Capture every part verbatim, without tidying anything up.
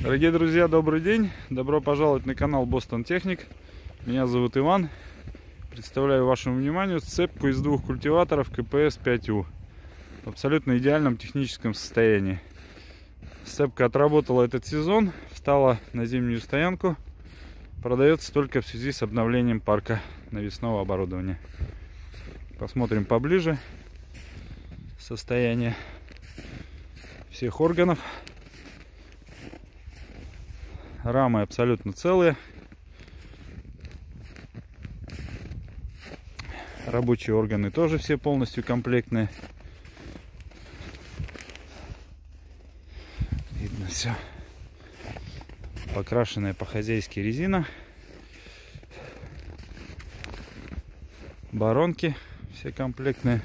Дорогие друзья, добрый день! Добро пожаловать на канал Boston Technic. Меня зовут Иван. Представляю вашему вниманию сцепку из двух культиваторов ка пэ эс пять у в абсолютно идеальном техническом состоянии. Сцепка отработала этот сезон, встала на зимнюю стоянку. Продается только в связи с обновлением парка навесного оборудования. Посмотрим поближе состояние всех органов. Рамы абсолютно целые. Рабочие органы тоже все полностью комплектные. Видно все. Покрашенная по-хозяйски резина. Баронки все комплектные.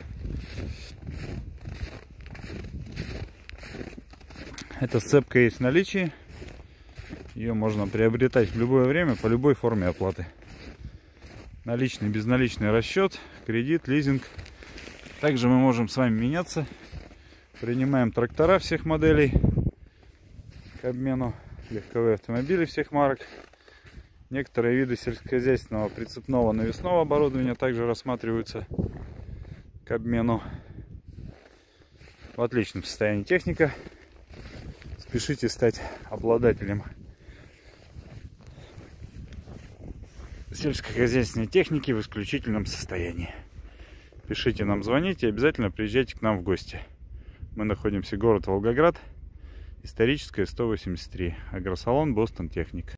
Эта сцепка есть в наличии. Ее можно приобретать в любое время по любой форме оплаты. Наличный, безналичный расчет, кредит, лизинг. Также мы можем с вами меняться. Принимаем трактора всех моделей к обмену, легковые автомобили всех марок. Некоторые виды сельскохозяйственного прицепного навесного оборудования также рассматриваются к обмену. В отличном состоянии техника. Спешите стать обладателем сельскохозяйственной техники в исключительном состоянии. Пишите нам, звоните и обязательно приезжайте к нам в гости. Мы находимся город Волгоград, Историческая, сто восемьдесят три, агросалон Boston Technic.